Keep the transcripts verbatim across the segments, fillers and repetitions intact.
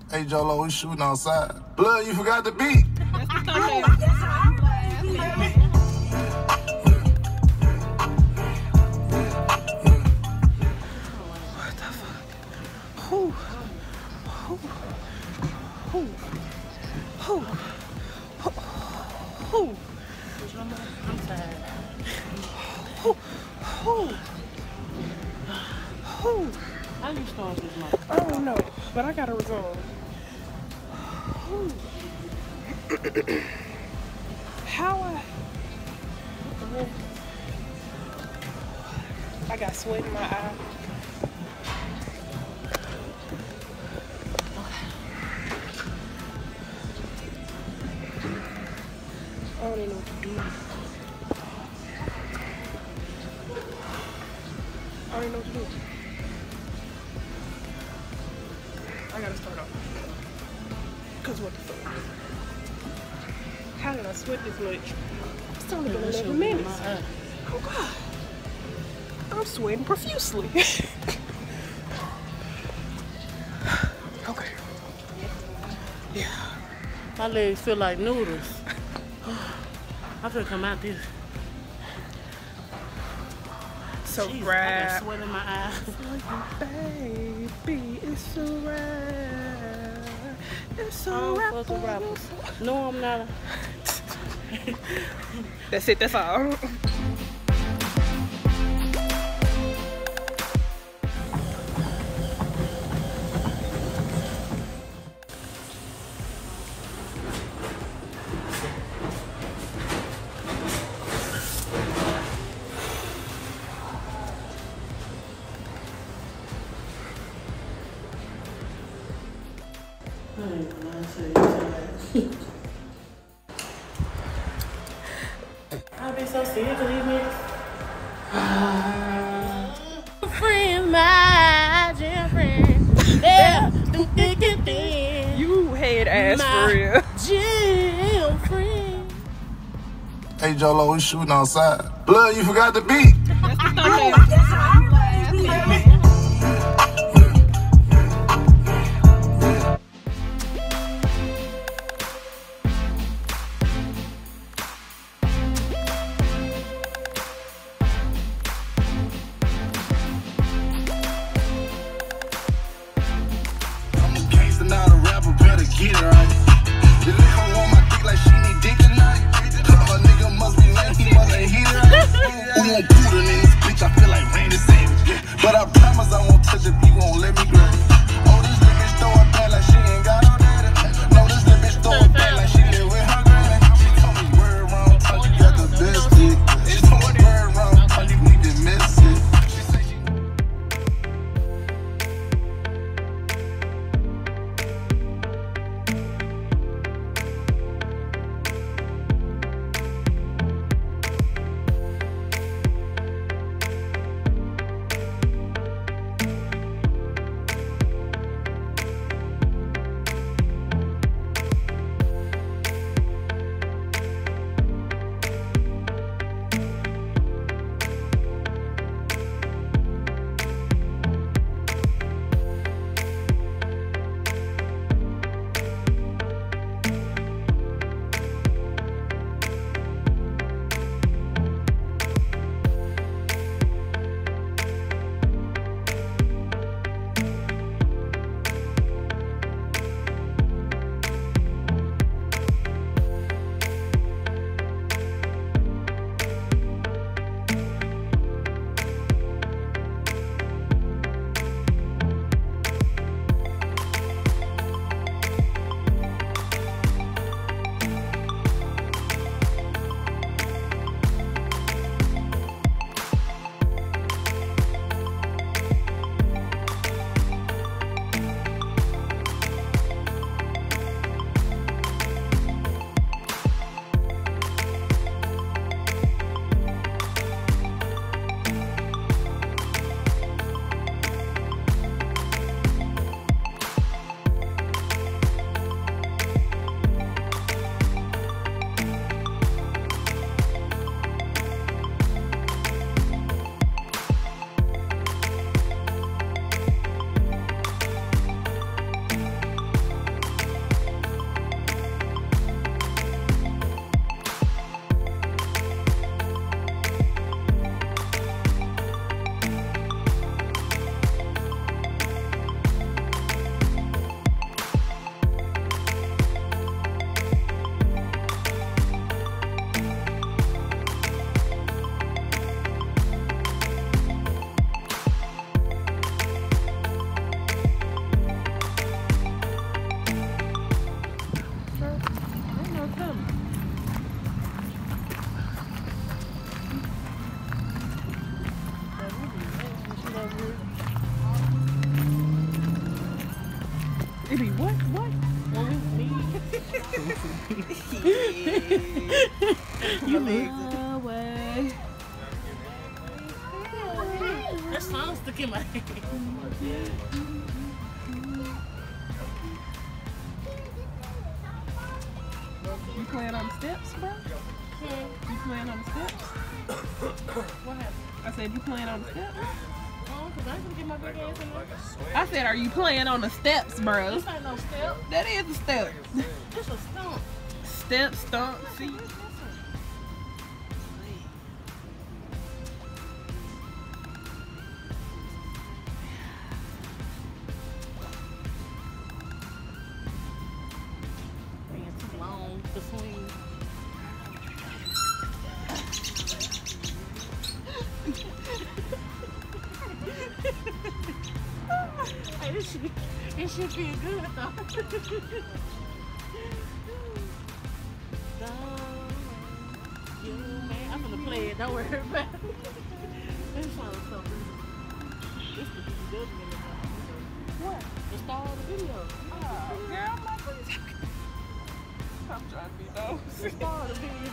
Hey, Jolo, we shooting outside. Blood, you forgot the beat. That's the thumbnail. What the fuck? Who? Who? Who? Who? Who? I'm tired. Who? Who? Who? How you start this month? I don't know, but I got a resolve. Who? How I? What the hell? I got sweat in my eye. I don't even know what to do. I don't even know what to do. I gotta start off. Cause what the fuck? How did I sweat this much? It's only been eleven minutes. Oh God. I'm sweating profusely. Okay. Yeah. My legs feel like noodles. I feel come out this. So Jeez, right. I got sweat in my eyes. Baby, it's so right. It's so I right. don't fuck with rappers. No, I'm not. That's it, that's all. I'll be so sick of these niggas. Friend, my gym friend. Yeah, do thick and thin. You head ass for real. Gym friend. Hey, Jolo, we shooting outside. Blood, you forgot the beat. That's the thumbnail. I'm a gangster, not a rapper, better get it right. The little hoe on my dick like she need dick tonight. A nigga must be lame, he must ain't hit it right. We won't put it in this bitch, I feel like Randy Savage. But I promise I won't touch it, he won't let me grab it. Oh, this little bitch throw it back like she ain't got no daddy. No, this little bitch throw it back like she live with her granny. She told me word around, told you got the best dick. She told me word around, told you need to miss it. She say she It be what? What? When we meet. You leave away. That song stuck in my head. You playing on the steps, bro? Hmm. You playing on the steps? What happened? I said, you playing on the steps? Oh, cause I ain't gonna get my big ass in there. I said, are you playing on the steps, bro? This ain't no step. That is a step. This a stump. Step, stump, seat. Being too long to swing. Hey, this should, this should feel good though. You man, I'm gonna play it. Don't worry about it. This song is so beautiful. This the B W in the What? The star of the video. Oh, girl, I'm like, what are you talking about? I'm trying to be those. The star of the video.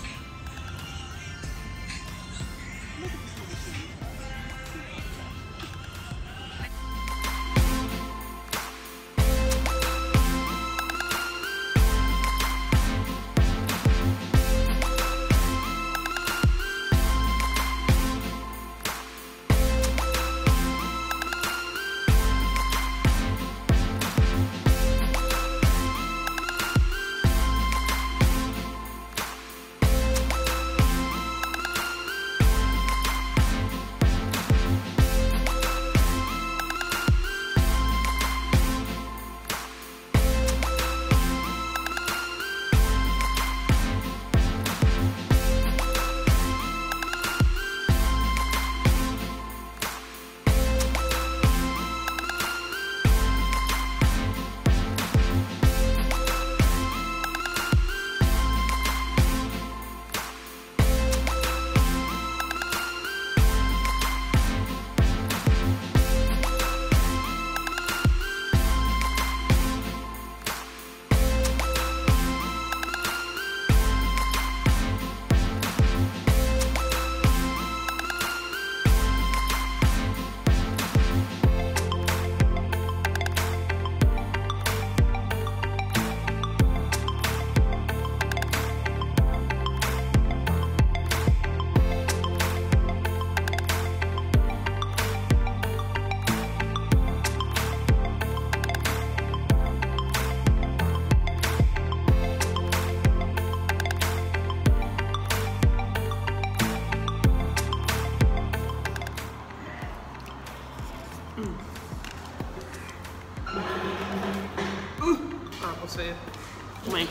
said. Man.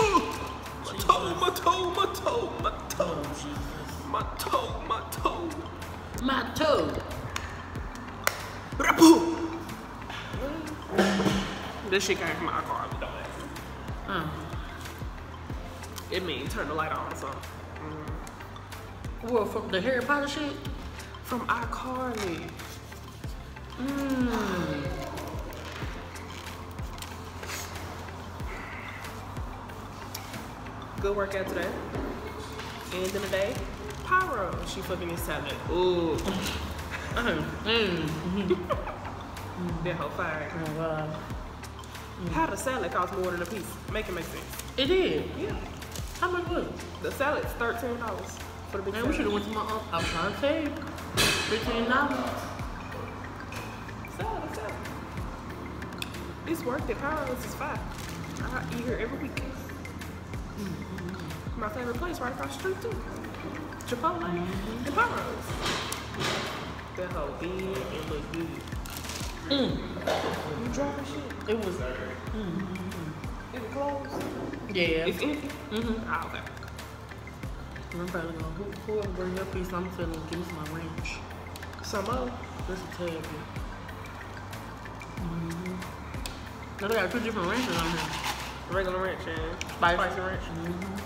Oh, my toe, my toe, my toe, my toe, my toe, my toe, My toe. Rapu. This shit came from my car. Uh. It means turn the light on or something. Mm. Well, from the Harry Potter shit? From iCarly. Mmm. Good workout today. End of the day. Pyro. She fucking is salad. Ooh. Mm. That whole fire. Oh, God. How the salad cost more than a piece? Make it make sense. It did. Yeah. How much was it? The salad's thirteen dollars for the big Man, salad. we should have went to my uncle. I was trying to tell you. fifteen dollars. Salad, salad. It's worth it. Pyro's is fine. I eat here every week. Mm-hmm. My favorite place right across the street too. Chipotle mm-hmm. and Pyro's. That whole big and look good. Mm. You dry shit? It was. Mm-hmm. Is it closed? Yeah. It's empty? Mm-hmm. Ah, okay. I'm probably gonna, who, whoever bring your piece, I'm telling them, give me some ranch. Some more? Just a tad bit. Mm-hmm. Now they got two different ranches on here. Regular ranch and Spicy, spicy ranch. Mm-hmm.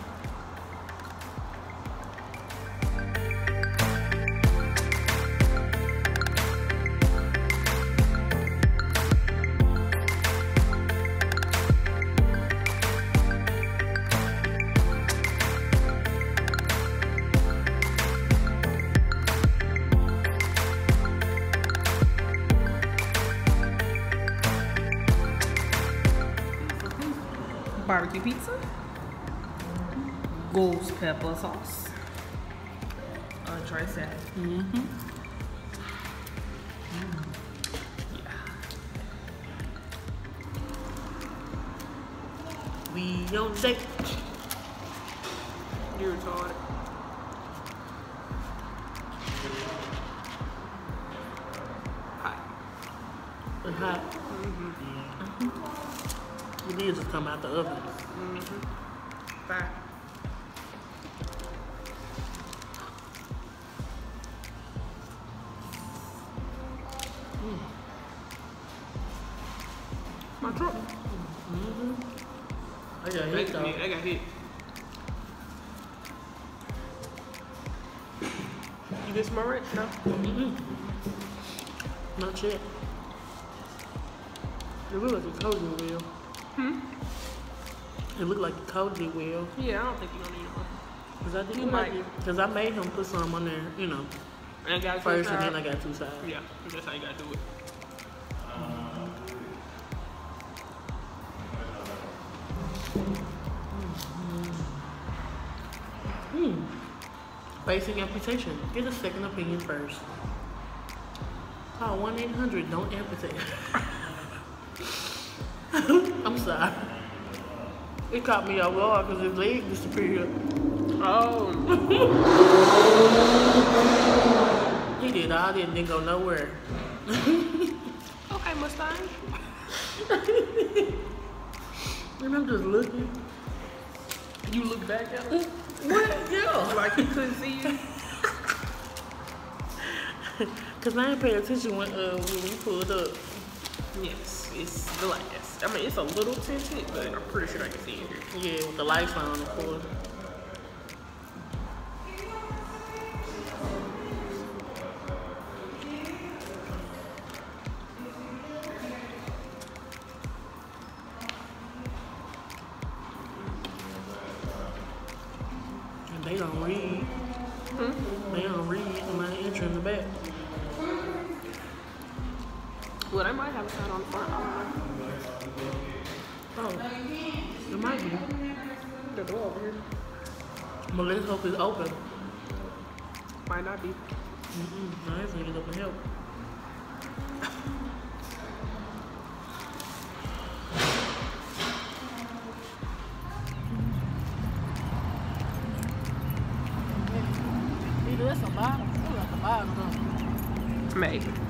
barbecue pizza, ghost pepper sauce, entree salad. Mm-hmm. We on date. You're retarded. Hot. It's hot. Mm-hmm. The leaves just come out the oven. Mm-hmm. Fine. My truck. Mm-hmm. I got They hit got though. hit. They got hit. You get some more ranch? No. Mm-hmm. Not yet. It looked like a cozy wheel. Hmm? It looked like a cozy wheel. Yeah, I don't think you're gonna need one. Cause I think You you might. might. Cause I made him put some on there, you know, And I got two first, and sides. then I got two sides. Yeah, that's how you gotta do it. Hmm. Facing amputation. Get a second opinion first. Call one eight hundred don't amputate. I'm sorry. It caught me off guard because his leg disappeared. Oh. He did all that and didn't go nowhere. Okay, Mustang. And I'm just looking. You look back at him What? Yeah. like he couldn't see you. Cause I ain't paying attention when uh when we pulled up. Yes, it's glass. I mean, it's a little tinted, but I'm pretty sure I can see it here. Yeah, with the lights on, of course. And they don't read. Hmm? They don't read. Am I entering in the back? Well, they might have a sign on the front. I don't know. Oh, it might be. The door over here. But let's hope it's open. Might not be. Mm-mm. No, it's gonna get up and help. Either that's a bottom or at the bottom, huh? Maybe.